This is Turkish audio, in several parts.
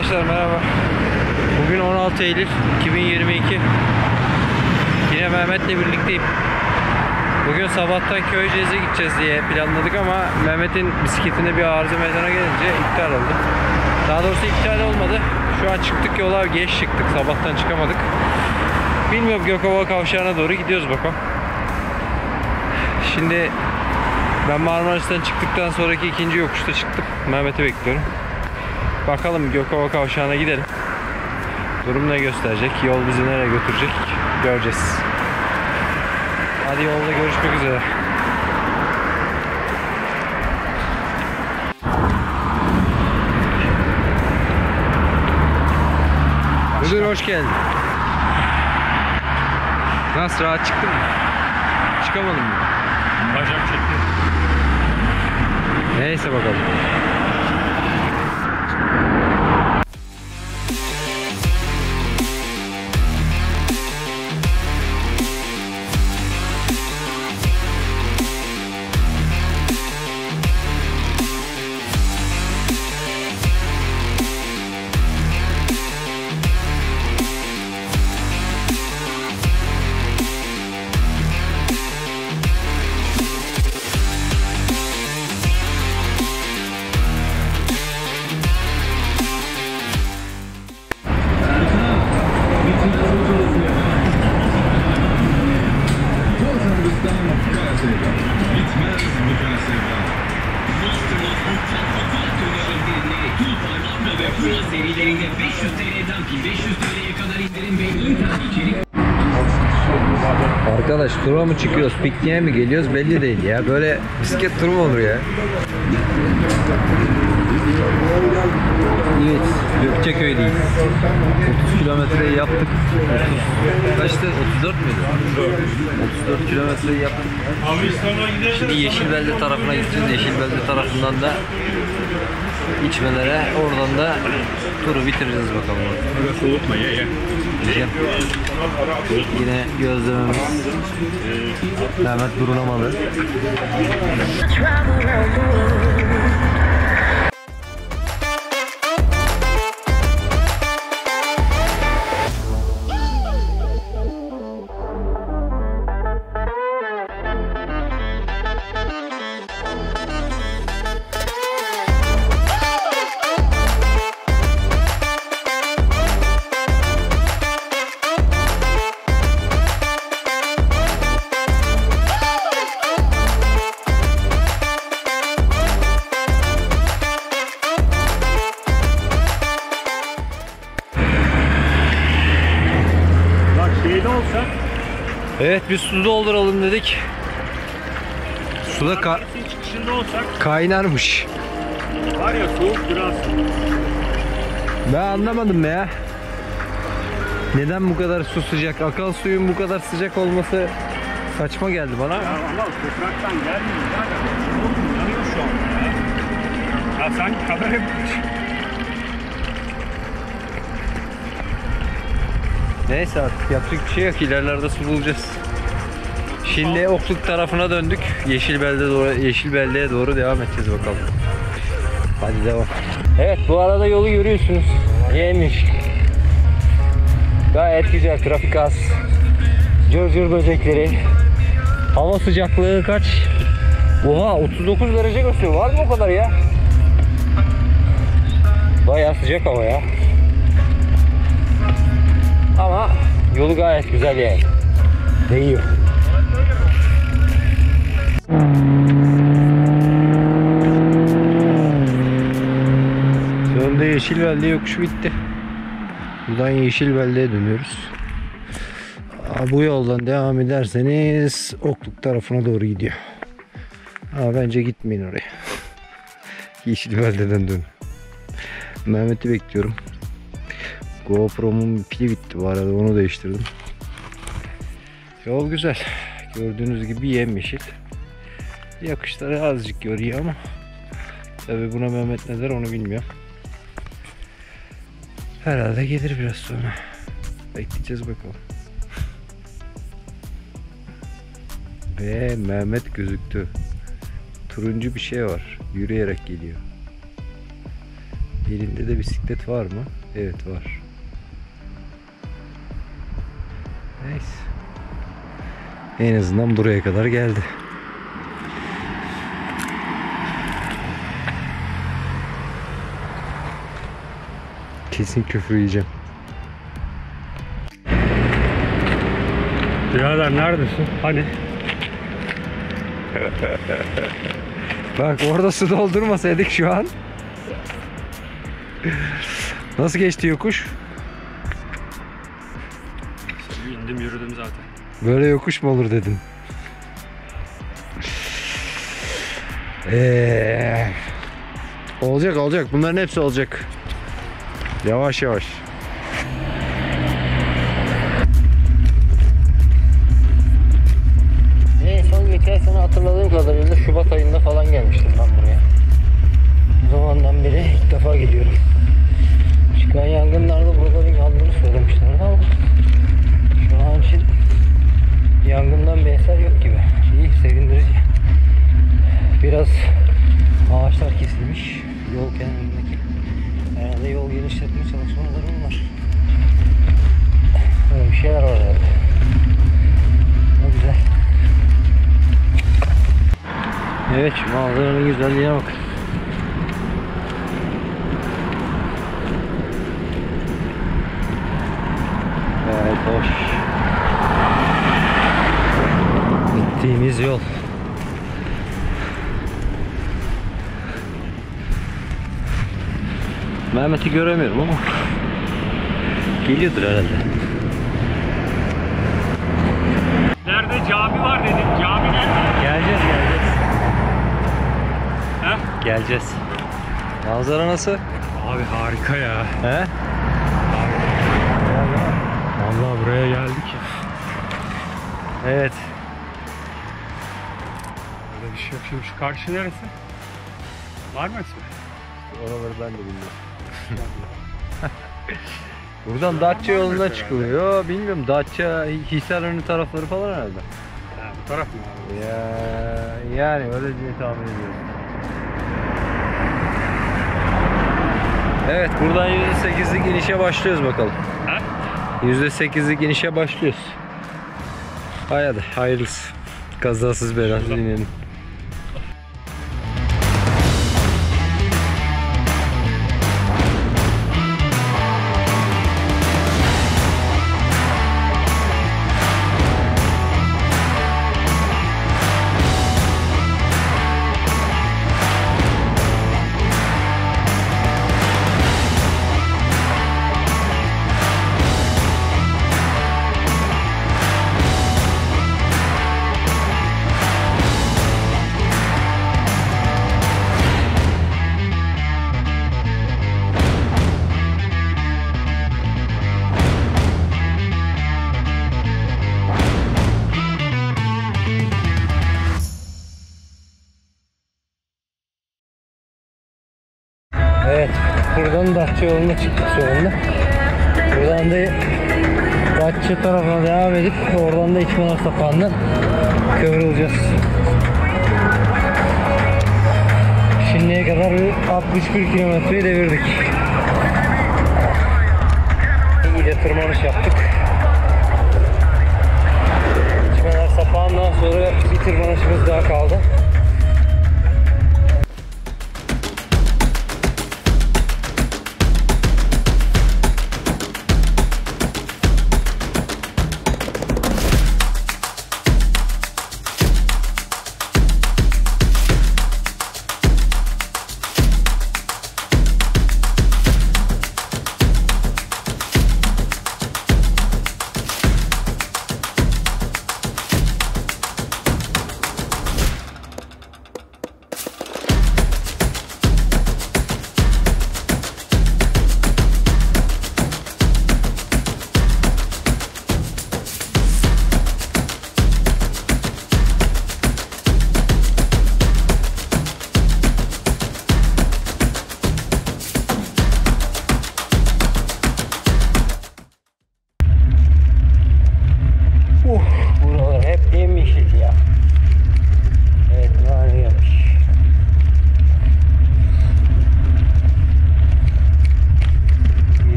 Arkadaşlar merhaba. Bugün 16 Eylül 2022. Yine Mehmet'le birlikteyim. Bugün sabahtan Köyceğiz'e gideceğiz diye planladık ama Mehmet'in bisikletinde bir arıza meydana gelince iptal oldu. Daha doğrusu iptal olmadı. Şu an çıktık yola, geç çıktık. Sabahtan çıkamadık. Bilmiyorum, Gökova kavşağına doğru gidiyoruz bakalım. Şimdi ben Marmaris'ten çıktıktan sonraki ikinci yokuşta çıktım. Mehmet'i bekliyorum. Bakalım Gökova kavşağına gidelim. Durum ne gösterecek? Yol bizi nereye götürecek? Göreceğiz. Hadi yolda görüşmek üzere. Müdür hoş geldin. Nasıl, rahat çıktın mı? Çıkamadın mı? Bacak çekti. Neyse bakalım. Serilerinde 500 TL'den 1500 TL'ye kadar indirim ve internet içerik. Arkadaş, tura mı çıkıyoruz, pikniğe mi geliyoruz belli değil ya. Böyle bisiklet turu mu olur ya? Evet, Gökçeköy'deyiz. 30 kilometreyi yaptık. Kaçtı? 34 müydü? 34 kilometreyi yaptık. Şimdi Yeşilbelde tarafına gideceğiz. Yeşilbelde tarafından da içmelere, oradan da turu bitireceğiz bakalım. Burası unutma ye. Yiyeceğim. Yine gözlememiz Mehmet Durunamalı. Olsa, Evet, bir su dolduralım dedik. Suda çıkışında olsak kaynarmış. var ya, soğuk biraz. Ben anlamadım ya. Neden bu kadar su sıcak? Akan suyun bu kadar sıcak olması saçma geldi bana. Ya Allah, topraktan gelmiyor. Zaten yanıyor şu an ya. Ya sanki kadar yapmış. Neyse, artık yapacak bir şey yok. İlerlerde su bulacağız. Şimdi Okluk tarafına döndük. Yeşilbelde'ye doğru devam edeceğiz bakalım. Hadi devam. Evet, bu arada yolu görüyorsunuz. Yemiş. Gayet güzel. Trafik az. Cırcır böcekleri. Hava sıcaklığı kaç? Oha, 39 derece gösteriyor. Var mı o kadar ya? Bayağı sıcak hava ya. Ama yolu gayet güzel yani. Değiyor. Sonunda Yeşilbelde yokuşu bitti. Buradan Yeşilbelde'ye dönüyoruz. Bu yoldan devam ederseniz Okluk tarafına doğru gidiyor. Ama bence gitmeyin oraya. Yeşilbelde'den dön. Mehmet'i bekliyorum. GoPro'mun pili bitti bu arada, onu değiştirdim. Yol güzel. Gördüğünüz gibi yemyeşil. Yakışları azıcık yoruyor ama tabi buna Mehmet ne der onu bilmiyorum. Herhalde gelir biraz sonra. Bekleyeceğiz bakalım. Ve Mehmet gözüktü. Turuncu bir şey var. Yürüyerek geliyor. Elinde de bisiklet var mı? Evet var. Neyse. En azından buraya kadar geldi. Kesin küfür yiyeceğim. Birader neredesin? Hani? Bak orada su doldurmasaydık şu an. Nasıl geçti yokuş? İndim yürüdüm zaten. Böyle yokuş mu olur dedin? Olacak olacak. Bunların hepsi olacak. Yavaş yavaş. Son geçen sene hatırladığım kadarıyla Şubat ayında falan gelmiştim ben buraya. O zamandan beri ilk defa geliyorum. Çıkan yangınlarda buraların yandığını söylemişlerdi ama şu an için yangından bir eser yok gibi. İyi, sevindirici. Biraz ağaçlar kesilmiş. Yol kenarındaki. Herhalde yol genişletme çalışmaları var. Böyle bir şeyler var herhalde. Ne güzel. Evet, şu manzaranın güzelliğine bakın. Evet, hoş. Gittiğimiz yol. Mehmet'i göremiyorum ama geliyordur herhalde. Nerede cami var dedim. Cami nerede? Geleceğiz. He? Geleceğiz. Manzara nasıl? Abi harika ya. He? Vallahi buraya geldik. Evet. Böyle bir şey yok. Şimdi şu karşı neresi? Var mı ismi? Oraları ben de bilmiyorum. Buradan Datça yoluna çıkılıyor. Bilmiyorum, Datça, Hisarönü tarafları falan herhalde. Ha, bu taraf mı abi? Ya, yani öyle diye tahmin ediyorum. Evet, buradan %8'lik inişe başlıyoruz bakalım. Ha? %8'lik inişe başlıyoruz. Hadi hayırlısı. Kazasız belasız inelim. Evet, buradan Datça yoluna çıktık sonunda. Buradan da Datça tarafına devam edip oradan da İçmeler Sapağı'ndan kıvrılacağız. Şimdiye kadar 61 kilometreyi devirdik. İyice tırmanış yaptık. İçmeler Sapağı'ndan sonra bir tırmanışımız daha kaldı.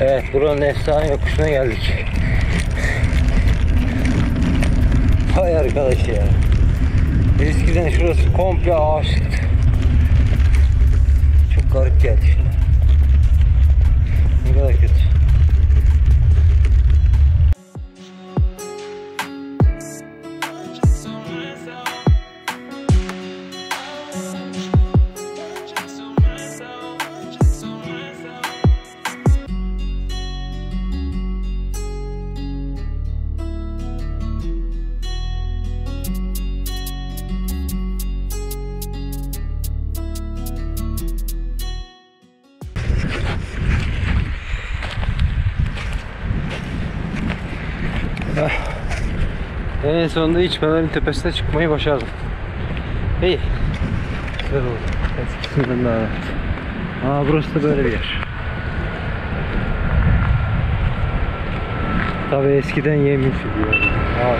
Evet, buranın efsane yokuşuna geldik. Vay arkadaş ya. Eskiden şurası komple ağaçtı. Çok garip geldi şimdi. Ne kadar kötü. En sonunda içmelerin tepesine çıkmayı başardım. İyi. Güzel oldu. Eskisinden daha rahat. Burası da böyle bir yer. Tabii eskiden yemyeşil bir yer. Ağaç.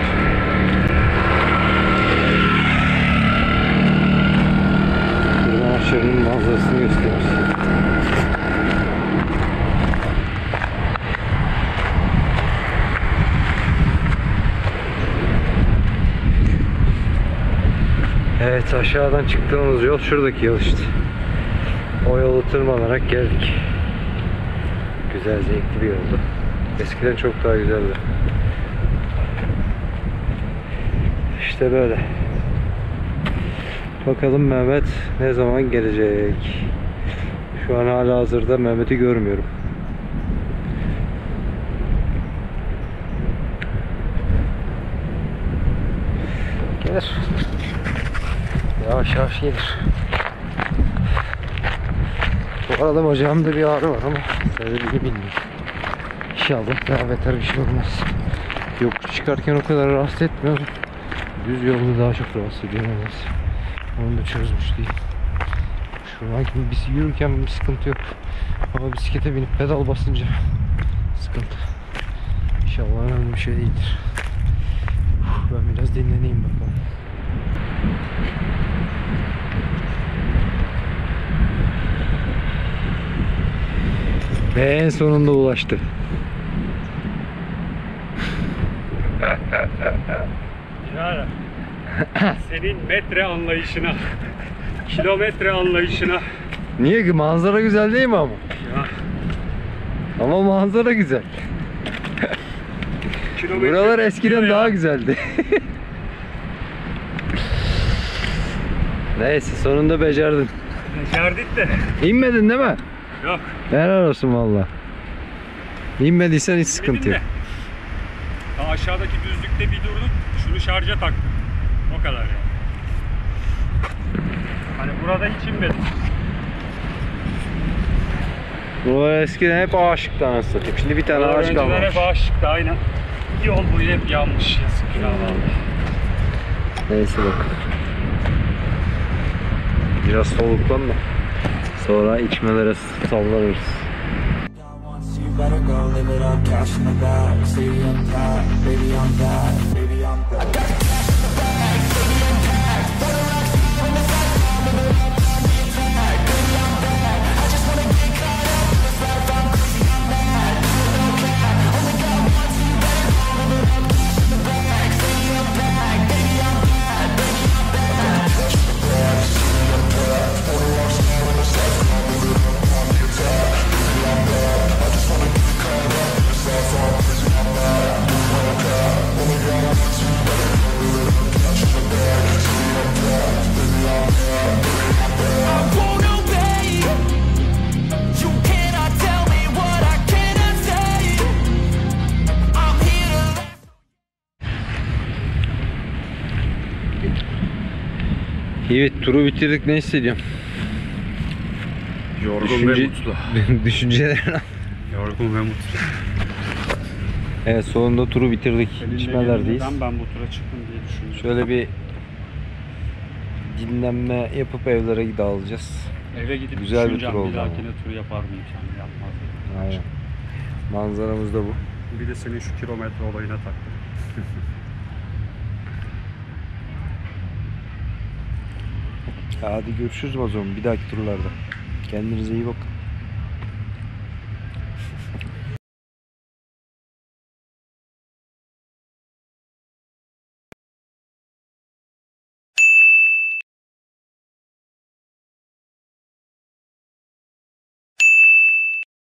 Buradan aşağının manzarasını gösteririz. Evet, aşağıdan çıktığımız yol şuradaki yol işte. O yolu tırmanarak geldik. Güzel, zevkli bir yoldu. Eskiden çok daha güzeldi. İşte böyle. Bakalım Mehmet ne zaman gelecek? Şu an hala hazırda Mehmet'i görmüyorum. Gelir. Yavaş yavaş gelir. Bu arada bacağımda bir ağrı var ama sebebi bilmiyorum. İnşallah daha beter bir şey olmaz. Yokuş çıkarken o kadar rahatsız etmiyor. Düz yolda daha çok rahatsız ediyor. Onu da çözmüş değil. Şu an yürürken bir sıkıntı yok. Ama bisiklete binip pedal basınca sıkıntı. İnşallah önemli bir şey değildir. Ben biraz dinleneyim bakalım. Ve en sonunda ulaştı. Yani senin metre anlayışına, kilometre anlayışına. Niye ki? Manzara güzel değil mi ama? Ya. Ama manzara güzel. Buralar eskiden daha güzeldi. Neyse, sonunda becerdin. Becerdik de. İnmedin değil mi? Yok. Helal olsun valla. İnmediysen hiç sıkıntı yok. Daha aşağıdaki düzlükte bir durduk. Şunu şarja taktım. O kadar yani. Hani burada hiç inmedim. Buralar eskiden hep ağaçlıktan anasını satayım. Şimdi bir tane ağaç kalmamış. Önceden hep ağaçlıktı aynen. Yol boyu hep yanmış. Yazık ya vallahi. Neyse bak. Biraz soluklan da sonra içmelere sallanırız. You better go live it up, cash in the bag. Say I'm that, baby I'm that, baby I'm that. I got the cash in the bag, baby I'm that. Wanna rock from the side, living up on the attack, baby I'm that. I just wanna get caught up in the stuff, I'm crazy, I'm mad. Do it no cap, only got one, so you better go live it up, cash in the bag. Say I'm that, baby I'm that, baby I'm that. I got the cash in the bag, say I'm that. Wanna rock from the side, live it up on the attack, baby I'm that. I just wanna get caught up in the stuff, I'm crazy, I'm mad. Do it no cap, only got one, so you better go live it up, cash in the bag. Say I'm that, baby I'm that, baby I'm that. I won't obey. You cannot tell me what I cannot say. I'm here to Evet, turu bitirdik. Ne hissediyorsun? Yorgun ve mutlu. Düşüncelerini. Yorgun ve mutlu. Evet, sonunda turu bitirdik. İçmelerdeyiz. Ben bu tura çıktım diye düşünüyorum. Şöyle bir dinlenme yapıp evlere dağılacağız. Eve gidip güzel bir düşüneceğim, tur oldu bir dahakine ama. tur yapar mıyım sen yapmaz mıyım? Aynen. Manzaramız da bu. Bir de senin şu kilometre olayına taktım. Hadi görüşürüz o zaman bir dahaki turlarda. Kendinize iyi bakın.